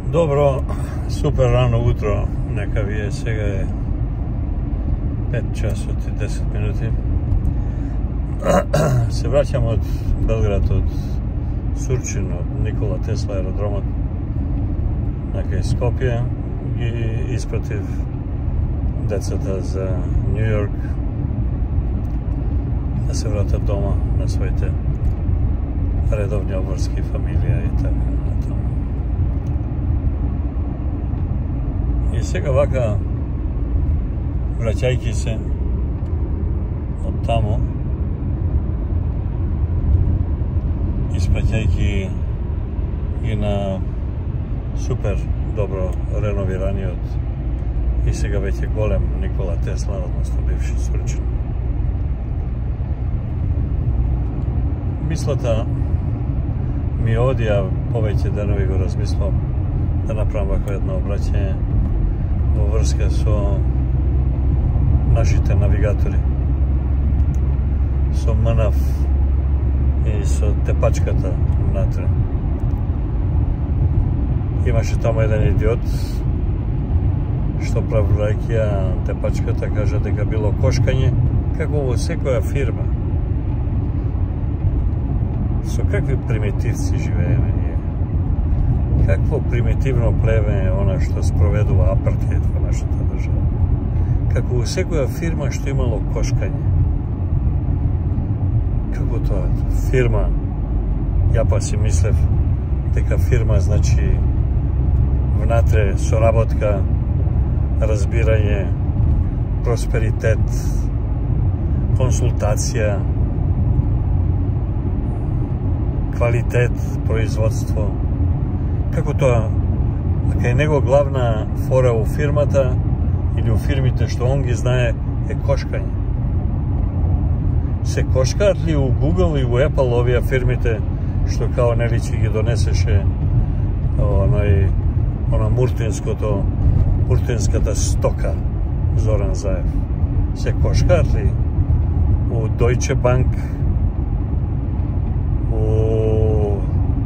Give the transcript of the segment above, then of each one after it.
Dobro, super rano utro, neka vi je, svega je 5 časova i 10 minuti. Se vraćam od Belgrad, od Surčin, od Nikola Tesla aerodroma, neka je Skopje i isprotiv deceta za New York, da se vratam doma na svoje te redovni oborski familija i tako na to. I сега вака, vraćajki se od tamo, ispraćajki i na super dobro renovirani od i сега već je golem Nikola Tesla, odnosno bivši Surčin. Mislata mi ovdje, ja poveće danovi go razmislom da napravim ovako jedno obraćanje vo vrske so našите navigatori, so MNAV i so tepачката внатре. Имаше тамо еден идиот што правувајќи ја тепачката кажа дека било кошкање како во секоја фирма. Со какви примитивци живееме ние? Какво примитивно племе е она што спроведува апартеид во нашата држава? Како во секоја фирма што имало кошкање. Како тоа? Фирма, ја па си мислев дека фирма значи внатре соработка, разбирање, просперитет, консултација, квалитет, производство. Како тоа? Дека е него главна фора у фирмата или у фирмите што он ги знае е кошкање. Се кошкаат ли у Google и у Apple овие фирмите што као нели ќе ги донесеше она муртинската стока Зоран Заев? Се кошкаат ли у Deutsche Bank, у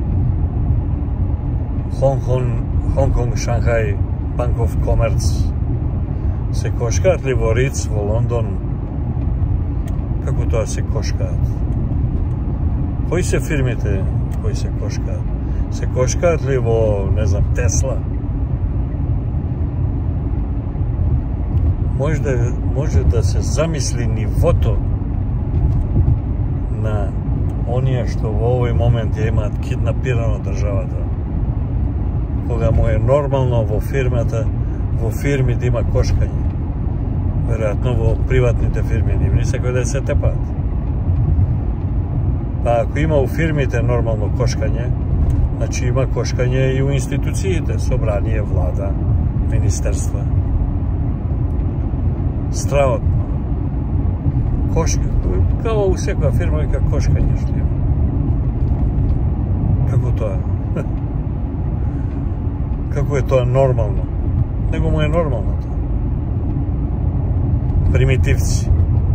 Hong Kong, Шанхај, Bank of Commerce? Се кошкаат ли во Риц, во Лондон? Како тоа се кошкаат? Кои се фирмите кои се кошкаат? Се кошкаат ли во, не знам, Тесла? Може да се замисли нивото на оние што во овој момент ја имаат киднапирано државата. Кога му е нормално во фирмата, во фирми да има кошкање. Веројатно во приватните фирми не секој да се тепаат. Па ако има у фирмите нормално кошкање, значи има кошкање и у институциите, собрание, влада, министерства. Стравотно. Као у секоја фирма вика кошкање што има. Како тоа? Како е тоа нормално? Него му е нормално тоа. Примитивци.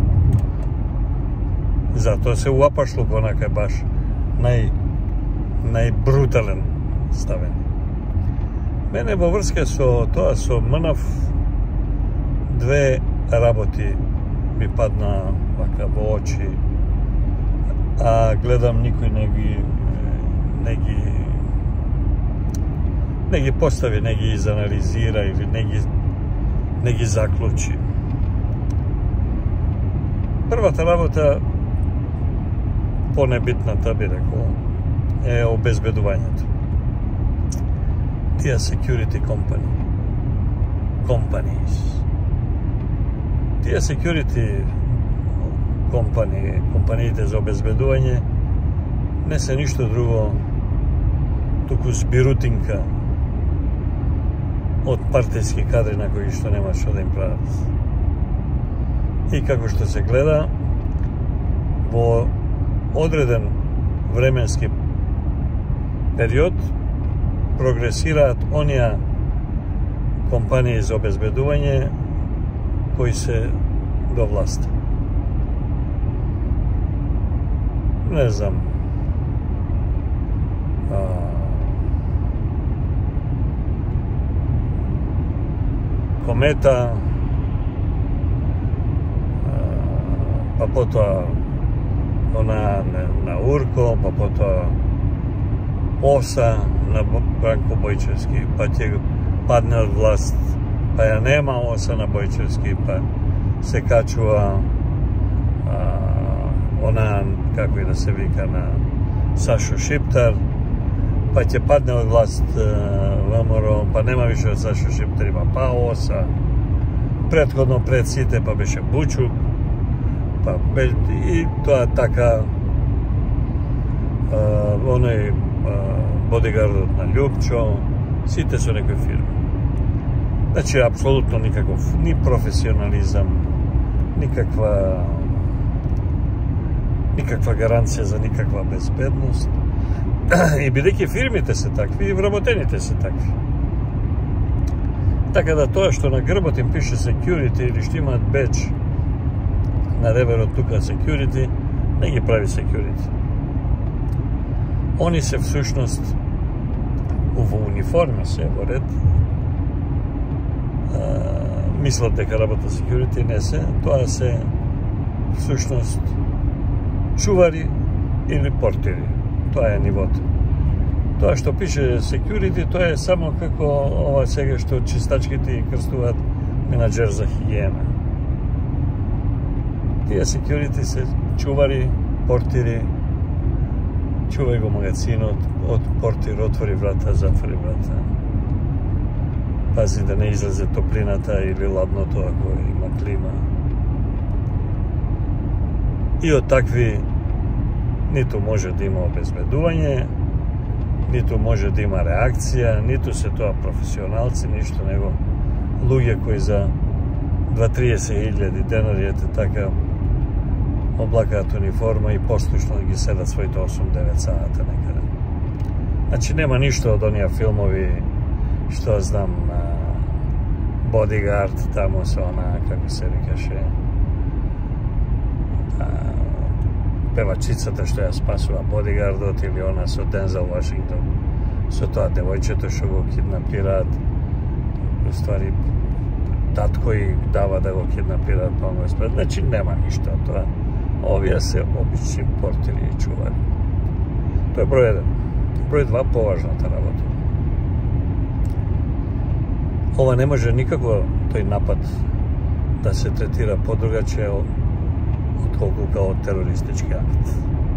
Затоа се уапашлук онака баш најбрутален ставен. Мене во врска со тоа, со МНАВ, две работи ми падна вака во очи, а гледам никој не ги постави, не ги изанализира или не ги заклучи. Првата работа, понебитната би рекол, е обезбедувањето. Тие security companies. Тие security компаниите за обезбедување не се ништо друго туку збирутинка од партијски кадри на кои што нема што да им прават. И како што се гледа, во одреден временски период прогресираат оние компании за обезбедување кои се до власт. Не знам. kometa, pa potom ona na Urko, pa potom Osa na Branko Bojčevski, pa tě padne od vlast, pa ja nema Osa na Bojčevski, pa se kačuva ona, kako je da se vika, na Sašo Šiptar, pa će padne od vlast VMRO, pa nema više od Sašo Šiptarima, pa Osa, prethodno pred Site, pa beše Bučuk, pa i to je taka onaj bodyguard na Ljubčo, Site su neke firme. Znači, apsolutno nikakav, ni profesionalizam, nikakva garancija za nikakva bezbednost. I biliki firmite se takvi i vrabotenite se takvi. Tako da to što na grbotim piše security ili što ima badge na reveru tuka security, ne gi pravi security. Oni se v sušnost u uniforme se voret mislят дека работа security, не се. Тоа се в сушност чувари или портири. Тоа е нивото. Тоа што пише security, тоа е само како ова сега што чистачките крстуваат менаџер за хигиена. Тие security се чувари, портири, чувај го магазинот, од портир отвори врата, затвори врата. Пази да не излезе топлината или ладното ако има клима. И од такви ниту може да има обезбедување, ниту може да има реакција, ниту се тоа професионалци, ништо, него луѓе кои за 2-30.000 денари, ете така, облакаат униформа и послушно ги седат своите 8-9 сата некаде. Значи нема ништо од онија филмови, што знам, Bodyguard, тамо со она, како се викаше, певачицата што ја спасува Bodyguardот, или она со Дензел Вашингтон, со тоа девојчето што го киднапираат, уствари татко и дава да го киднапираат, па го спред. Значи нема ништо од тоа. Овие се обични портири и чувари. Тоа е број 1. Број 2, поважната работа. Ова не може никако тој напад да се третира подругаче отколку као терористички акт.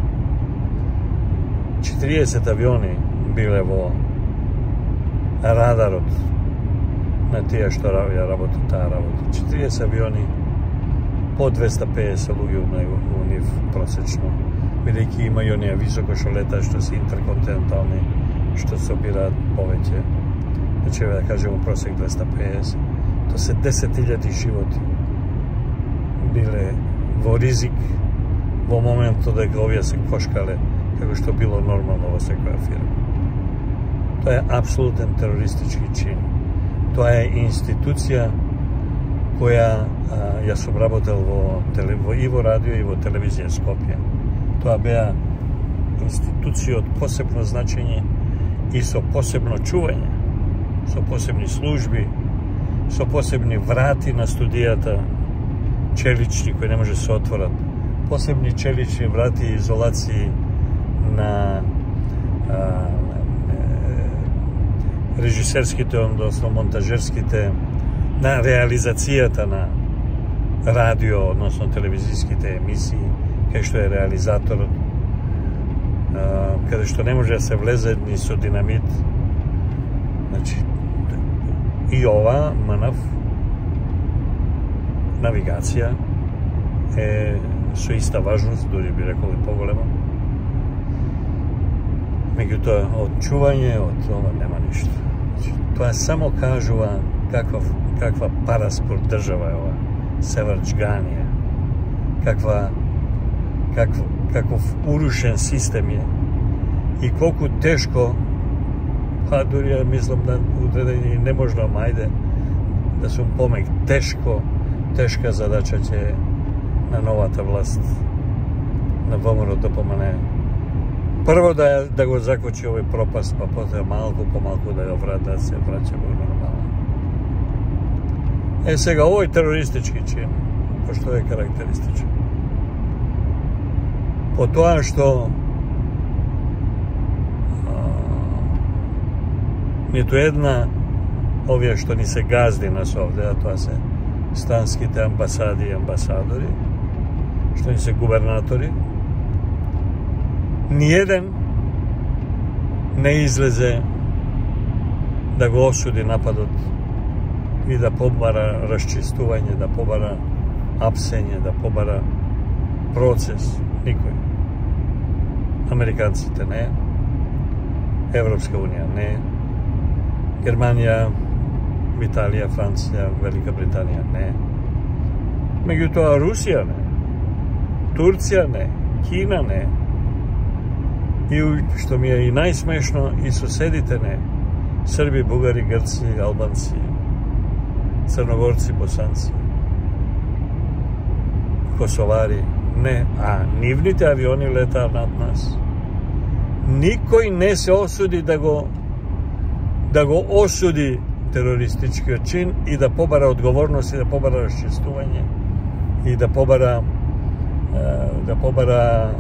40 авиони биле во радарот на тие што ја работат таа работа. 40 авиони, по 250 луѓе у нив просечно, бидејќи има и оние високо што летаат, што се интерконтинентални, што собираат повеќе. Значи, да кажемо просек 250, то се 10.000 животи биле во ризик во моментот дека овие се кошкале, како што било нормално во секоја фирма. Тоа е апсолутен терористички чин. Тоа е институција која ја сум работел и во радио и во телевизија Скопје. Тоа беа институции од посебно значење и со посебно чување, со посебни служби, со посебни врати на студијата, челични кои не може се отворат, посебни челични врати и изолации на режисерските, односно монтажерските, на реализацијата на радио, односно телевизиските емисии, кај што е реализаторот, каде што не може да се влезе ни со динамит. Значи, и ова МНФ навигација е со иста важност, дури би рекол и поголема. Меѓутоа, од чување, од ова нема ништо. Значи, тоа само кажува каква параспорт држава е ова, севрџганија, каков урушен систем е и колку тешко, па дури ја мислам да одредени не можно, мајде да сум помек, тешка задача ќе на новата власт на ВМРО да помане. Прво да го закочи овој пропаст, па потоа малку по малку да го врата, да се враќа во нормално. Сега, ovo je teroristički čin, pošto je karakterističan. Po тоа što nito jedna ovdje što ni se gazdi nas ovdje, a to se stanskite ambasadi i ambasadori, što ni se gubernatori, nijedan ne izleze da go osudi napadot i da pobara raščistuvanje, da pobara apsenje, da pobara proces. Nikoj. Amerikanci te ne, Evropska unija ne, Germanija, Italija, Francija, Velika Britanija ne, međutim Rusija ne, Turcija ne, Kina ne, i što mi je i najsmešno, i susedite ne, Srbi, Bugari, Grci, Albanci, Crnogorci, Bosanci, Kosovari, ne, a nivnite avioni leta nad nas. Nikoj ne se osudi da go osudi teroristički čin i da pobara odgovornost i da pobara raščistuvanje i da pobara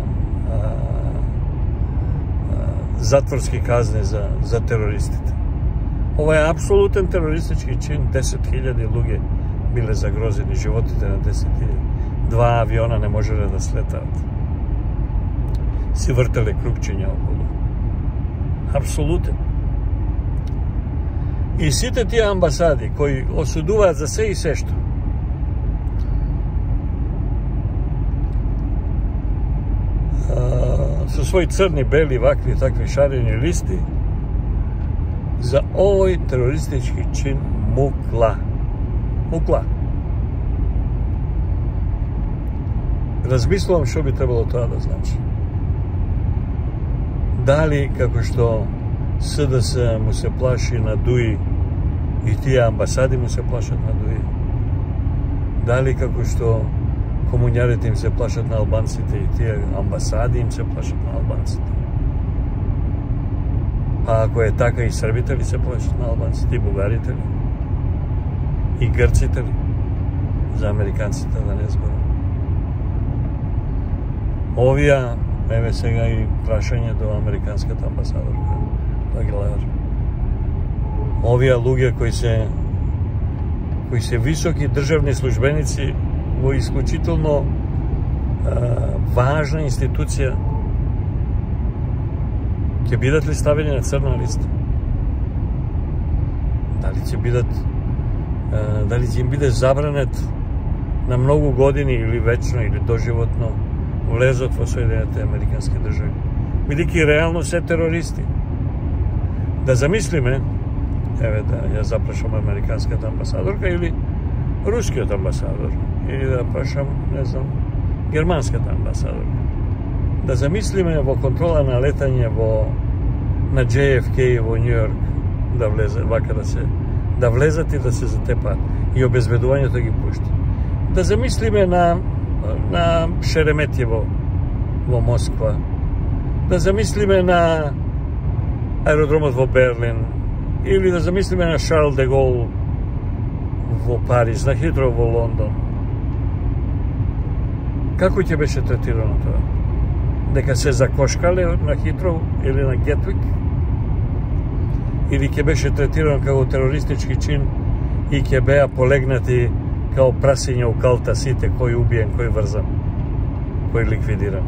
zatvorske kazne za teroristite. Ovo je apsolutan teroristički čin, 10.000 luge bile zagrozeni, životite na 10.000. 2 aviona ne može da sletavate. Si vrtele krugčenja okolo. Apsolutno. I site ti ambasadi koji osuduva za sve i sve što. Su svoji crni, beli, vakvi, takvi šareni listi za ovoj teroristički čin mukla. Mukla. Razmislim što bi trebalo to da znači. Da li, kako što SDS mu se plaši na Duji i ti ambasadi mu se plašat na Duji? Da li, kako što komunjariti im se plašat na Albancite i ti ambasadi im se plašat na Albancite? Pa ako je taka, i Srbite li se plašat na Albancite, i Bugarite li, i Grcite li, za Amerikancite da ne zborim? Ovija, evo сега i prašanje do amerikanskата ambasadorka, do Aguilar. Ovija luge koji se visoki državni službenici u isključitelno važna institucija će bidat li stavljeni na crna lista? Da li će im bide zabranet na mnogo godini ili večno ili doživotno ulezot vo Sjedinjene Amerikanske Države? Veliki realno se teroristi. Da zamislime, evo da ja zaprašam amerikanskata ambasadorka ili ruskijot ambasador, ili da prašam, ne znam, germanskata ambasadorka. Da zamislime vo kontrola na letanje na JFK vo New York, da vleze, vaka da vlezati da se zatepa i obezbedovanje tog i pušti. Da zamislime na Šeremetjevo vo Moskva, da zamislime na aerodromot vo Berlin, ili da zamislime na Charles de Gaulle vo Pariz, na Heathrow vo London. Kako će beše tretirano to? Neka se zakoškale na Heathrow ili na Gatwick? Ili će beše tretirano kao teroristički čin i će beja polegnati kao prasinja u kalta site, koji ubijen, koji vrzan, koji likvidiran.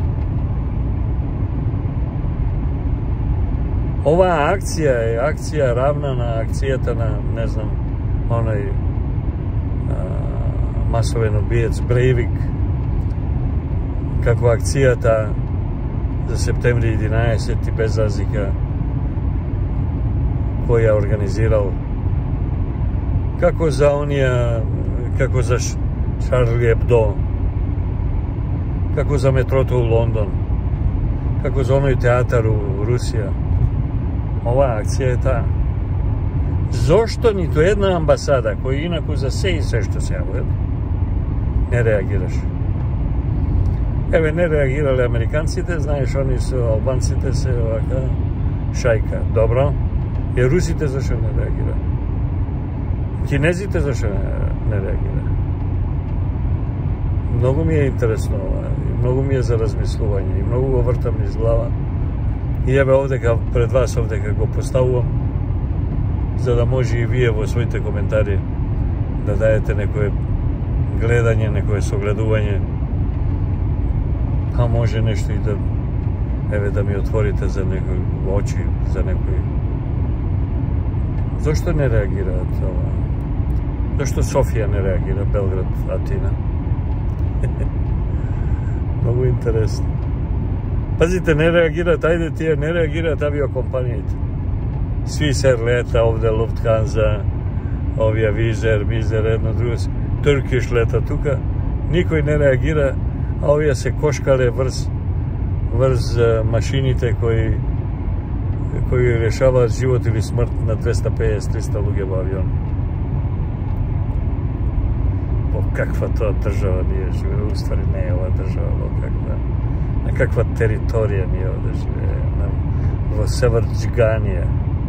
Ova akcija je akcija ravna na akcijata na, ne znam, onaj masoven ubijec Breivik, kako akcijata za septembri 11. bez razlika koji je organizirao, kako za Charlie Hebdo, kako za metroto u London, kako za onoj teatar u Rusija. Ova akcija je ta. Zašto ni to jedna ambasada, koji inako za sve i sve što se javuje, ne reagiraš? Evo, ne reagirali Amerikancite, znaš, oni su Albancite se ovaka šajka. Dobro. Jer Rusite zašto ne reagira? Kinezite zašto ne reagira? Mnogo mi je interesno, mnogo mi je za razmisluvanje i mnogo go vrtam iz glava. I evo ovde pred vas ovde kako postavujem, za da može i vi evo svojite komentari da dajete nekoje gledanje, nekoje sogleduvanje, pa može nešto i da mi otvorite za nekoj oči, za nekoj. Zašto ne reagira? Zašto Sofija ne reagira? Belgrad, Atina. Mnogo interesno. Pazite, ne reagirat, ajde ti ne reagirat aviokompanijite. Svi se leta ovde, Lufthansa, ovija Vizer, jedno drugo, Turkish leta tuka, nikoj ne reagira, a ovija se koškale vrz mašinite koji rešava život ili smrt na 250-300 luge u avionu. Kakva to država nije žive, u stvari ne je ova država, kakva teritorija nije ovde žive, sever Džiganije.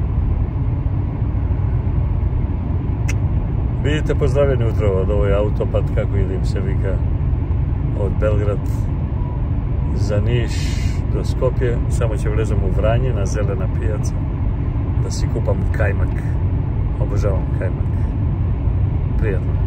Vidite, pozdravljeni utro od ovoj autopad, kako im se vika, od Belgrad za Niš do Skopje, samo će vlezem u Vranje na zelena pijaca da si kupam kajmak, obožavam kajmak, prijatno.